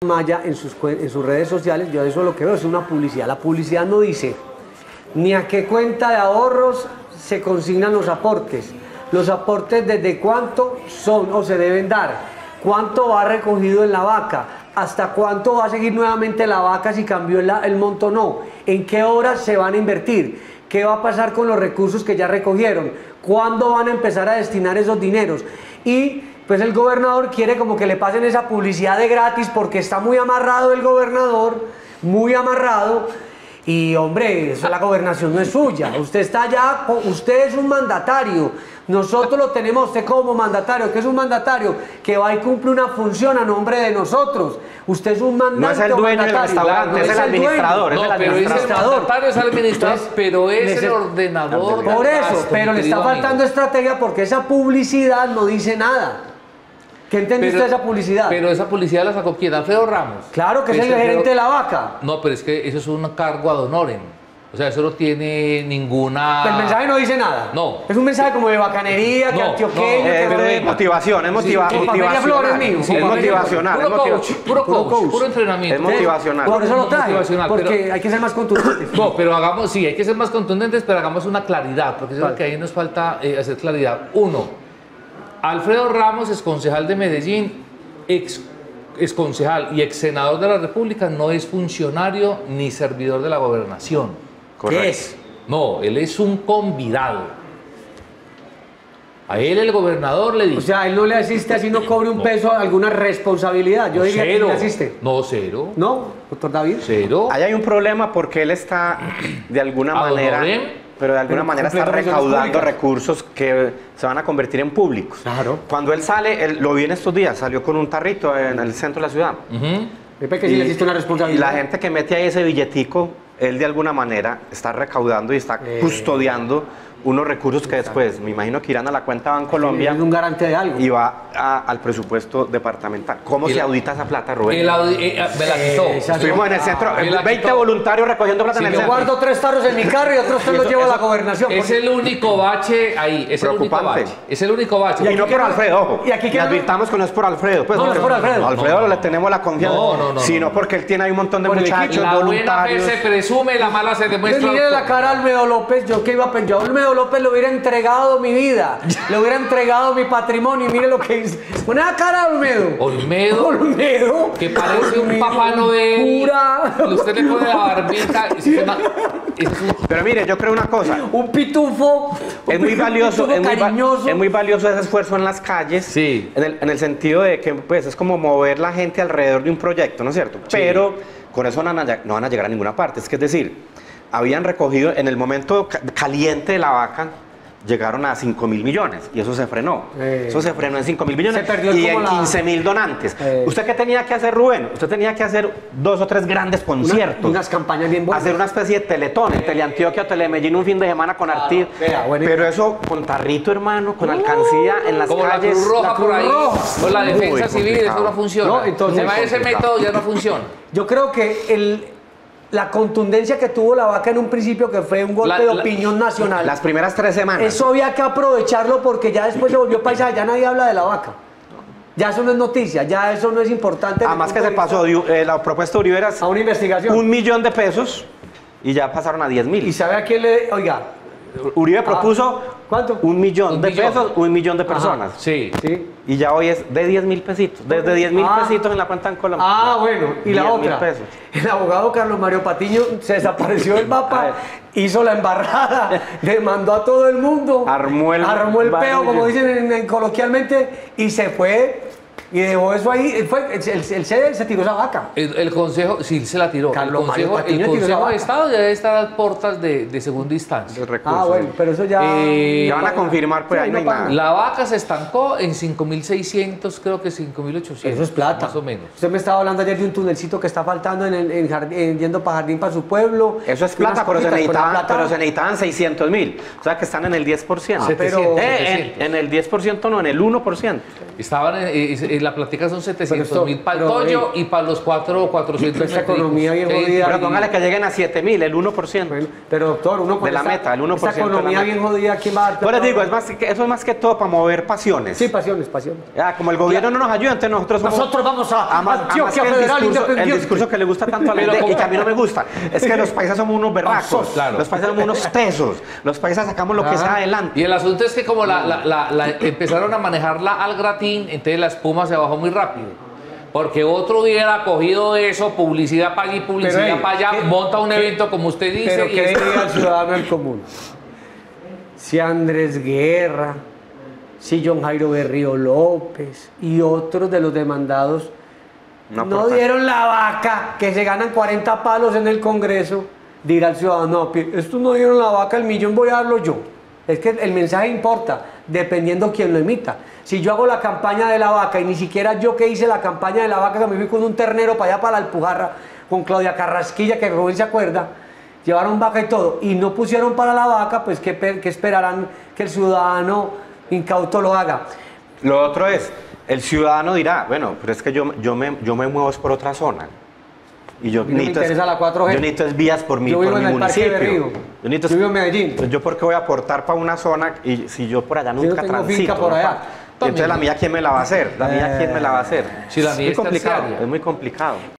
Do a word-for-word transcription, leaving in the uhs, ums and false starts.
Maya en sus, en sus redes sociales, yo eso lo que veo es una publicidad. La publicidad no dice ni a qué cuenta de ahorros se consignan los aportes, los aportes desde cuánto son o se deben dar, cuánto va recogido en la vaca, hasta cuánto va a seguir nuevamente la vaca si cambió el, el monto o no, en qué horas se van a invertir, qué va a pasar con los recursos que ya recogieron, cuándo van a empezar a destinar esos dineros. Y pues el gobernador quiere como que le pasen esa publicidad de gratis porque está muy amarrado el gobernador, muy amarrado. Y hombre, eso, la gobernación no es suya, usted está allá, usted es un mandatario, nosotros lo tenemos a usted como mandatario, que es un mandatario que va y cumple una función a nombre de nosotros. Usted es un mandante. No es el dueño del restaurante, no es el administrador. No, es el pero es el mandatario, es el administrador, pero es el ordenador. Por eso, pero le está faltando estrategia porque esa publicidad no dice nada. ¿Qué entiende pero, usted esa publicidad? Pero esa publicidad la sacó ¿quién? Alfredo Ramos. Claro que es el gerente Alfredo... de la vaca. No, pero es que eso es un cargo ad honorem. O sea, eso no tiene ninguna... El mensaje no dice nada. No. Es un mensaje como de bacanería, no, que antioqueño... No, es que de motivación, es motiva sí, motivacional. Flores mío, es motivacional. Puro coach, puro coach, puro entrenamiento. Es motivacional. Por eso lo trae, porque pero, hay que ser más contundentes. No, pero hagamos, sí, hay que ser más contundentes, pero hagamos una claridad, porque eso es lo que ahí nos falta eh, hacer claridad. Uno, Alfredo Ramos, ex concejal de Medellín, ex, ex concejal y ex senador de la República, no es funcionario ni servidor de la gobernación. Correcto. ¿Qué es? No, él es un convidado. A él el gobernador le dice... O sea, él no le asiste así no cobre un no. peso a alguna responsabilidad. Yo no, diría cero. que le asiste. No, cero. ¿No, doctor David? Cero. Ahí hay un problema porque él está de alguna ¿A manera... honorem? Pero de alguna pero manera está recaudando recursos que se van a convertir en públicos. Claro. Cuando él sale, él, lo vi en estos días, salió con un tarrito en el centro de la ciudad. Uh-huh. Pepe, que sí le existe una responsabilidad. Y la gente que mete ahí ese billetico, él de alguna manera está recaudando y está eh. custodiando unos recursos que después, me imagino que irán a la cuenta Bancolombia. Es un garante de algo. Y va a, al presupuesto departamental. ¿Cómo se audita esa plata, Rubén? El audi eh, me la quitó. Eh, Estuvimos en el centro, ah, veinte voluntarios recogiendo plata sí, en el yo centro. Yo guardo tres tarros en mi carro y otros tres los llevo a la gobernación. Es el único bache ahí, es el único bache. Es el único bache. Y, y no por Alfredo, ojo. Y aquí que advirtamos que no es por Alfredo. Pues, no, no es por Alfredo. Alfredo no, no, le tenemos la confianza. No, no, no. Sino porque él tiene ahí un montón de muchachos la voluntarios. La buena fe se presume, la mala se demuestra. Mire la cara a Olmedo López, yo que iba a pensar, yo a Olmedo López le hubiera entregado mi vida, le hubiera entregado mi patrimonio y mire lo que hizo. Pone la cara a Olmedo. Olmedo. Olmedo. Que parece un Papá Noel. Pura. Usted le pone la barbita. Pero mire, yo creo una cosa. Un pitufo. Es muy valioso, un pitufo es, cariñoso. Muy, es muy valioso ese esfuerzo en las calles. Sí. En el, en el sentido de que pues, es como mover la gente alrededor de un proyecto, ¿no es cierto? Sí. Pero con eso no van, a, no van a llegar a ninguna parte. Es que es decir, habían recogido en el momento caliente de la vaca, llegaron a cinco mil millones y eso se frenó. Eh, eso se frenó en cinco mil millones y en quince mil donantes. Eh, ¿Usted qué tenía que hacer, Rubén? Usted tenía que hacer dos o tres grandes conciertos. Una, unas campañas bien buenas. Hacer una especie de teletón, en Teleantioquia o Telemedellín un fin de semana con ah, Artir. Bueno, pero eso con tarrito, hermano, con uh, alcancía en las como calles. La Cruz Roja la Cruz por ahí, roja. Con la defensa Muy civil, complicado. Eso no funciona. No, entonces, se va ese método, ya no funciona. Yo creo que el... la contundencia que tuvo la vaca en un principio, que fue un golpe la, de opinión la, nacional. Las primeras tres semanas. Eso había que aprovecharlo porque ya después se volvió paisaje, ya nadie habla de la vaca. Ya eso no es noticia, ya eso no es importante. Además que se pasó eh, la propuesta de Uribe era a una investigación. Un millón de pesos y ya pasaron a diez mil. ¿Y sabe a quién le...? Oiga. Uribe propuso ah, ¿cuánto? Un millón un de millón. pesos, un millón de personas. Ajá, sí. sí. Y ya hoy es de diez mil pesitos. Desde diez mil ah. pesitos en la cuenta en Colombia. Ah, bueno. Y la otra. Pesos. El abogado Carlos Mario Patiño se desapareció del mapa, hizo la embarrada, demandó a todo el mundo. Armó el, armó el peo, como dicen en, en, coloquialmente, y se fue. Y dejó eso ahí, fue, el, el, el C E se tiró esa vaca. El, el consejo, sí, se la tiró. Carlos el consejo, Mario el consejo de Estado ya debe estar a puertas de, de segunda instancia. De recursos, ah, bueno, pero eso ya... Eh, ya van a confirmar, pues sí, ahí no hay nada. La vaca se estancó en cinco mil seiscientos, creo que cinco mil ochocientos. Eso es plata. Más o menos. Usted me estaba hablando ayer de un tunelcito que está faltando en, el, en, jardín, en yendo para Jardín para su pueblo. Eso es plata, pero se, necesitaban, pero se necesitaban seiscientos mil. O sea que están en el diez por ciento. Ah, pero, eh, en, en el diez por ciento no, en el uno por ciento. Estaban en, eh, la plática son setecientos esto- mil para el pero, Toyo ey, y para los cuatro, cuatrocientos esta métricos. economía bien Sí, jodida. Pero póngale que lleguen a siete mil, el uno por ciento. Bueno, pero doctor, uno con De la esta- meta, el uno por esta ciento de la economía meta. bien jodida, ¿quién va a dar Pues les plata? digo, es más que, eso es más que todo para mover pasiones. Sí, pasiones, pasiones. Ya, como el gobierno no nos ayuda, entonces nosotros somos... Nosotros vamos a Además- además Antioquia que el Federal discurso, el Independiente. discurso que le gusta tanto a la Pero gente y como- que a mí no me gusta es que los países somos unos berracos, Pasos, claro. los países somos unos tesos, los países sacamos lo que Ajá. sea adelante. Y el asunto es que como la, la- la- la- empezaron a manejarla al gratín, entonces la espuma se bajó muy rápido. Porque otro hubiera cogido eso, publicidad para allí, publicidad Pero, hey, para allá, ¿qué- monta un qué- evento como usted dice. Pero y ¿qué esto- diría el ciudadano del común? Si Andrés Guerra, si John Jairo Berrío López y otros de los demandados No no, aportan. dieron la vaca, que se ganan cuarenta palos en el Congreso, dirá el ciudadano, no, pi- estos no dieron la vaca, el millón voy a darlo yo. Es que el mensaje importa, dependiendo quién lo emita. Si yo hago la campaña de la vaca y ni siquiera yo que hice la campaña de la vaca, que me fui con un ternero para allá, para la Alpujarra, con Claudia Carrasquilla, que Rubén se acuerda, llevaron vaca y todo, y no pusieron para la vaca, pues ¿qué, pe- qué esperarán que el ciudadano incauto lo haga? Lo otro es, el ciudadano dirá, bueno, pero es que yo, yo, me, yo me muevo es por otra zona. Y yo A mí no me necesito, es- interesa la cuatro G. yo necesito es vías por mi, Yo por vivo mi en el Parque municipio. Berrío. Yo, necesito es- Yo vivo en Medellín. Entonces, ¿yo por qué voy a aportar para una zona y si yo por allá no nunca tengo transito? finca por ¿no? allá. Y entonces la mía, ¿quién me la va a hacer? La mía, ¿quién me la va a hacer? Si la es mía muy es complicado, terciaria. es muy complicado.